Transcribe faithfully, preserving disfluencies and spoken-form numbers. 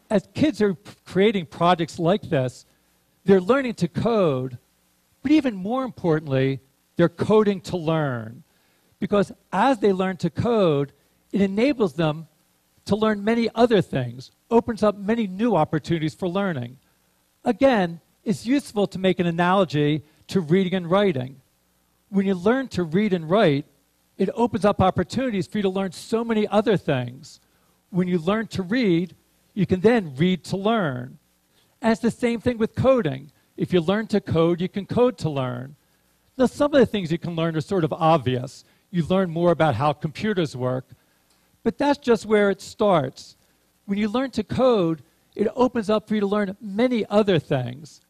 as kids are creating projects like this, they're learning to code, but even more importantly, they're coding to learn. Because as they learn to code, it enables them to learn many other things, opens up many new opportunities for learning. Again, it's useful to make an analogy to reading and writing. When you learn to read and write, it opens up opportunities for you to learn so many other things. When you learn to read, you can then read to learn. And it's the same thing with coding. If you learn to code, you can code to learn. Now, some of the things you can learn are sort of obvious. You learn more about how computers work, but that's just where it starts. When you learn to code, it opens up for you to learn many other things.